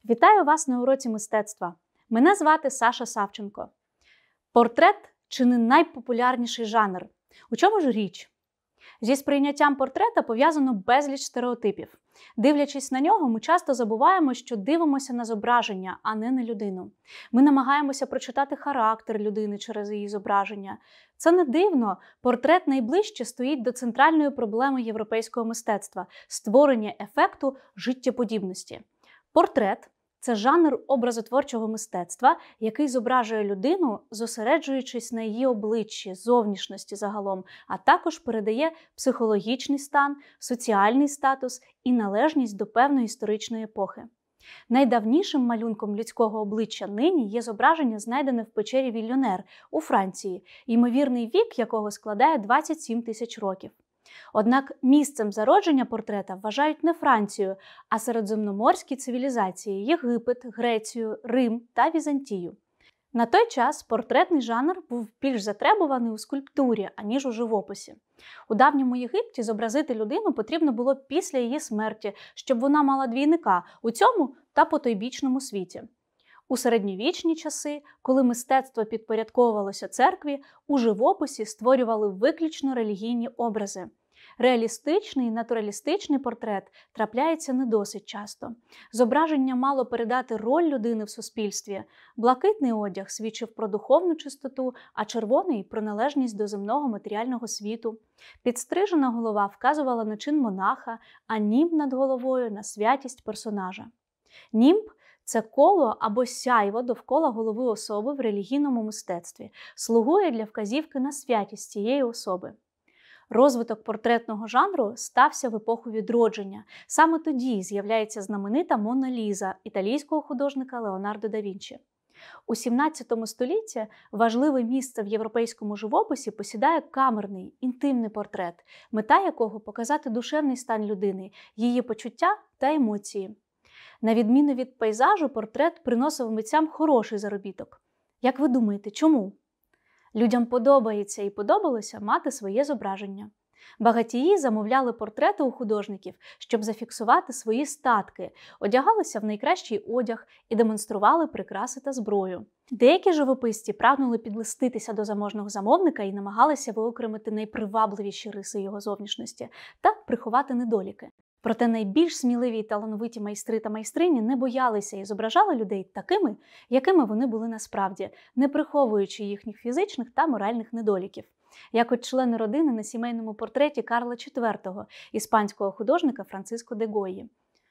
Вітаю вас на уроці мистецтва. Мене звати Саша Савченко. Портрет – чи не найпопулярніший жанр. У чому ж річ? Зі сприйняттям портрета пов'язано безліч стереотипів. Дивлячись на нього, ми часто забуваємо, що дивимося на зображення, а не на людину. Ми намагаємося прочитати характер людини через її зображення. Це не дивно, портрет найближче стоїть до центральної проблеми європейського мистецтва – створення ефекту життєподібності. Портрет – це жанр образотворчого мистецтва, який зображує людину, зосереджуючись на її обличчі, зовнішності загалом, а також передає психологічний стан, соціальний статус і належність до певної історичної епохи. Найдавнішим малюнком людського обличчя нині є зображення, знайдене в печері Вільйонер у Франції, ймовірний вік якого складає 27 тисяч років. Однак місцем зародження портрета вважають не Францію, а середземноморські цивілізації – Єгипет, Грецію, Рим та Візантію. На той час портретний жанр був більш затребуваний у скульптурі, аніж у живописі. У давньому Єгипті зобразити людину потрібно було після її смерті, щоб вона мала двійника у цьому та потойбічному світі. У середньовічні часи, коли мистецтво підпорядковувалося церкві, у живописі створювали виключно релігійні образи. Реалістичний і натуралістичний портрет трапляється не досить часто. Зображення мало передати роль людини в суспільстві. Блакитний одяг свідчив про духовну чистоту, а червоний – про належність до земного матеріального світу. Підстрижена голова вказувала на чин монаха, а німб над головою – на святість персонажа. Німб – це коло або сяйво довкола голови особи в релігійному мистецтві, слугує для вказівки на святість цієї особи. Розвиток портретного жанру стався в епоху відродження. Саме тоді з'являється знаменита Мона Ліза італійського художника Леонардо да Вінчі. У 17 столітті важливе місце в європейському живописі посідає камерний, інтимний портрет, мета якого – показати душевний стан людини, її почуття та емоції. На відміну від пейзажу, портрет приносив митцям хороший заробіток. Як ви думаєте, чому? Людям подобається і подобалося мати своє зображення. Багатії замовляли портрети у художників, щоб зафіксувати свої статки, одягалися в найкращий одяг і демонстрували прикраси та зброю. Деякі живописці прагнули підлеститися до заможного замовника і намагалися виокремити найпривабливіші риси його зовнішності та приховати недоліки. Проте найбільш сміливі й талановиті майстри та майстрині не боялися і зображали людей такими, якими вони були насправді, не приховуючи їхніх фізичних та моральних недоліків. Як от члени родини на сімейному портреті Карла IV, іспанського художника Франциско де Гойї.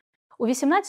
У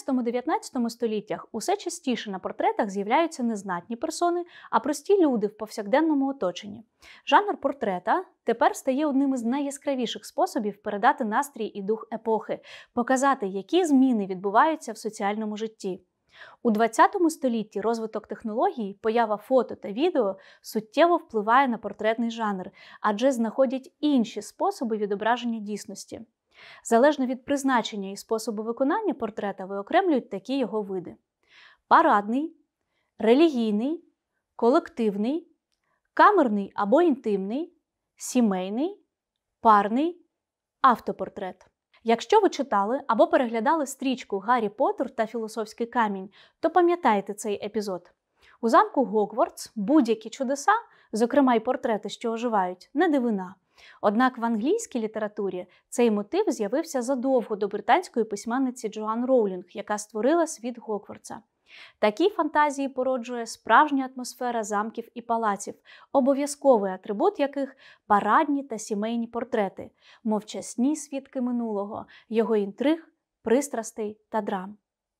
18-19 століттях усе частіше на портретах з'являються не знатні персони, а прості люди в повсякденному оточенні. Жанр портрета тепер стає одним із найяскравіших способів передати настрій і дух епохи, показати, які зміни відбуваються в соціальному житті. У 20 столітті розвиток технологій, поява фото та відео суттєво впливає на портретний жанр, адже знаходять інші способи відображення дійсності. Залежно від призначення і способу виконання портрета виокремлюють такі його види: парадний, релігійний, колективний, камерний або інтимний, сімейний, парний, автопортрет. Якщо ви читали або переглядали стрічку «Гаррі Поттер та філософський камінь», то пам'ятайте цей епізод. У замку Гогвартс будь-які чудеса, зокрема й портрети, що оживають, не дивина. Однак в англійській літературі цей мотив з'явився задовго до британської письменниці Джоан Роулінг, яка створила світ Гогвартса. Такі фантазії породжує справжня атмосфера замків і палаців, обов'язковий атрибут яких – парадні та сімейні портрети, мовчасні свідки минулого, його інтриг, пристрастей та драм.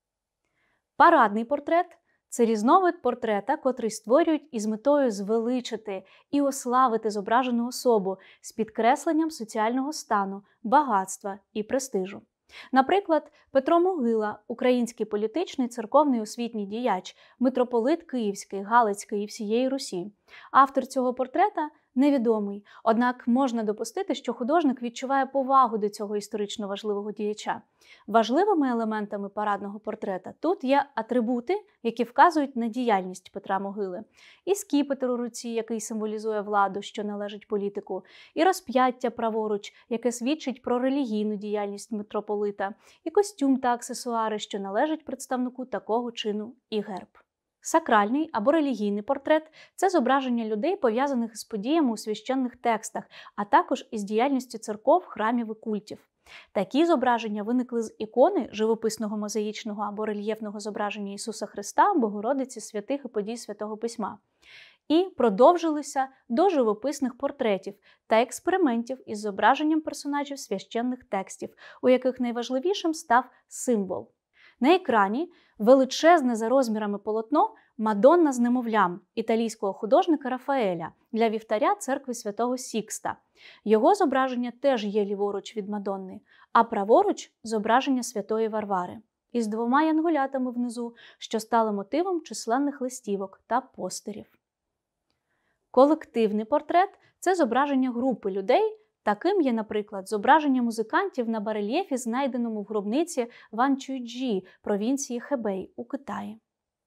Парадний портрет – це різновид портрета, котрий створюють із метою звеличити і ославити зображену особу з підкресленням соціального стану, багатства і престижу. Наприклад, Петро Могила – український політичний, церковний освітній діяч, митрополит Київський, Галицький і всієї Русі. Автор цього портрета невідомий, однак можна допустити, що художник відчуває повагу до цього історично важливого діяча. Важливими елементами парадного портрета тут є атрибути, які вказують на діяльність Петра Могили. І скіпетр у руці, який символізує владу, що належить політику, і розп'яття праворуч, яке свідчить про релігійну діяльність митрополита, і костюм та аксесуари, що належать представнику такого чину, і герб. Сакральний або релігійний портрет – це зображення людей, пов'язаних із подіями у священних текстах, а також із діяльністю церков, храмів і культів. Такі зображення виникли з ікони живописного мозаїчного або рельєфного зображення Ісуса Христа, Богородиці, святих і подій Святого Письма. І продовжилися до живописних портретів та експериментів із зображенням персонажів священних текстів, у яких найважливішим став символ. На екрані величезне за розмірами полотно «Мадонна з немовлям» італійського художника Рафаеля для вівтаря церкви Святого Сікста. Його зображення теж є ліворуч від Мадонни, а праворуч – зображення Святої Варвари із двома янголятами внизу, що стали мотивом численних листівок та постерів. Колективний портрет – це зображення групи людей. Таким є, наприклад, зображення музикантів на барельєфі, знайденому в гробниці Ван-Чуйджі, провінції Хебей у Китаї.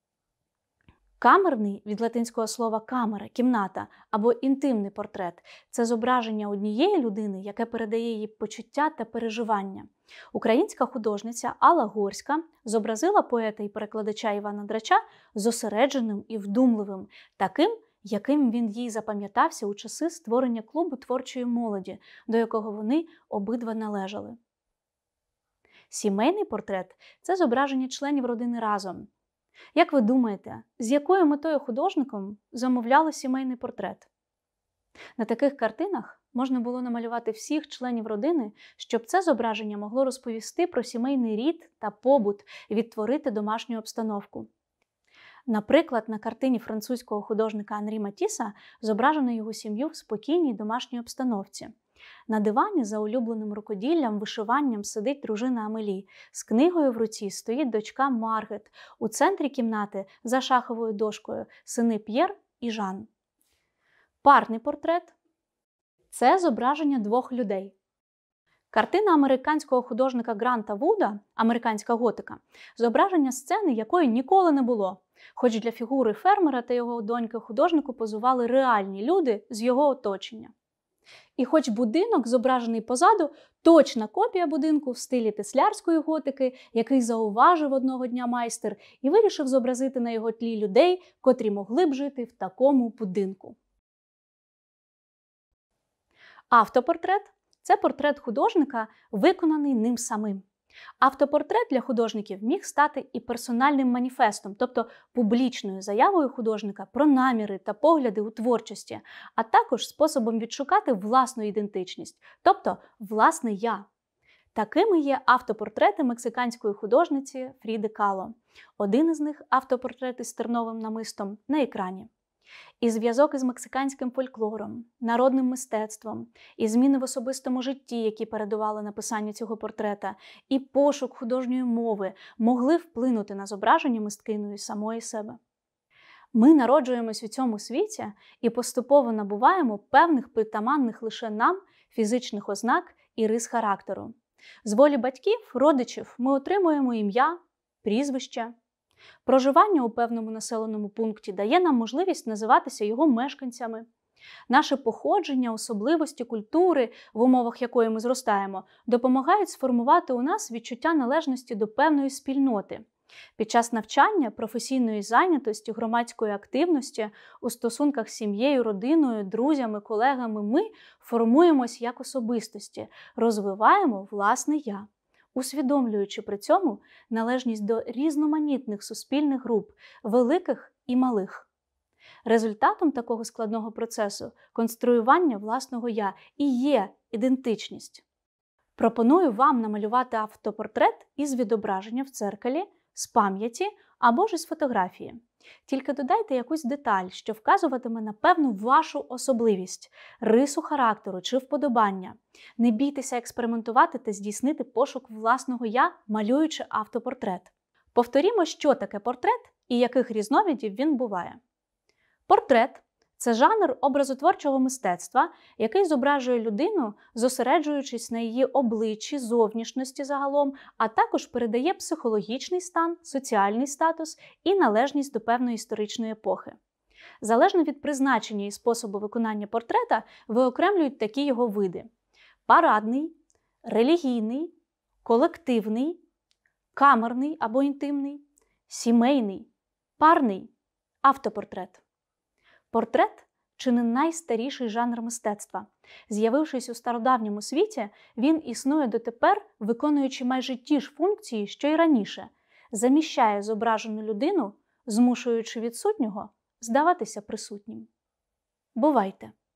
Камерний, від латинського слова камера, кімната, або інтимний портрет – це зображення однієї людини, яке передає її почуття та переживання. Українська художниця Алла Горська зобразила поета і перекладача Івана Драча зосередженим і вдумливим, таким, яким він їй запам'ятався у часи створення клубу творчої молоді, до якого вони обидва належали. Сімейний портрет – це зображення членів родини разом. Як ви думаєте, з якою метою художником замовляли сімейний портрет? На таких картинах можна було намалювати всіх членів родини, щоб це зображення могло розповісти про сімейний рід та побут, відтворити домашню обстановку. Наприклад, на картині французького художника Анрі Матіса зображено його сім'ю в спокійній домашній обстановці. На дивані за улюбленим рукоділлям, вишиванням сидить дружина Амелі. З книгою в руці стоїть дочка Маргет. У центрі кімнати за шаховою дошкою сини П'єр і Жан. Парний портрет – це зображення двох людей. Картина американського художника Гранта Вуда «Американська готика» – зображення сцени, якої ніколи не було. Хоч для фігури фермера та його доньки художнику позували реальні люди з його оточення. І хоч будинок, зображений позаду, точна копія будинку в стилі теслярської готики, який зауважив одного дня майстер і вирішив зобразити на його тлі людей, котрі могли б жити в такому будинку. Автопортрет – це портрет художника, виконаний ним самим. Автопортрет для художників міг стати і персональним маніфестом, тобто публічною заявою художника про наміри та погляди у творчості, а також способом відшукати власну ідентичність, тобто власне «я». Такими є автопортрети мексиканської художниці Фріди Кало. Один із них – автопортрет із терновим намистом на екрані. І зв'язок із мексиканським фольклором, народним мистецтвом, і зміни в особистому житті, які передували написанню цього портрета, і пошук художньої мови могли вплинути на зображення мисткиною самої себе. Ми народжуємось у цьому світі і поступово набуваємо певних притаманних лише нам фізичних ознак і рис характеру. З волі батьків, родичів ми отримуємо ім'я, прізвище. Проживання у певному населеному пункті дає нам можливість називатися його мешканцями. Наше походження, особливості культури, в умовах якої ми зростаємо, допомагають сформувати у нас відчуття належності до певної спільноти. Під час навчання, професійної зайнятості, громадської активності, у стосунках з сім'єю, родиною, друзями, колегами ми формуємось як особистості, розвиваємо власне «я», усвідомлюючи при цьому належність до різноманітних суспільних груп, великих і малих. Результатом такого складного процесу конструювання власного «я» і є ідентичність. Пропоную вам намалювати автопортрет із відображення в дзеркалі, з пам'яті або ж із фотографії. Тільки додайте якусь деталь, що вказуватиме на певну вашу особливість, рису характеру чи вподобання. Не бійтеся експериментувати та здійснити пошук власного «я», малюючи автопортрет. Повторімо, що таке портрет і яких різновидів він буває. Портрет Це жанр образотворчого мистецтва, який зображує людину, зосереджуючись на її обличчі, зовнішності загалом, а також передає психологічний стан, соціальний статус і належність до певної історичної епохи. Залежно від призначення і способу виконання портрета, виокремлюють такі його види: парадний, релігійний, колективний, камерний або інтимний, сімейний, парний, автопортрет. Портрет – чи не найстаріший жанр мистецтва. З'явившись у стародавньому світі, він існує дотепер, виконуючи майже ті ж функції, що й раніше, заміщає зображену людину, змушуючи відсутнього здаватися присутнім. Бувайте!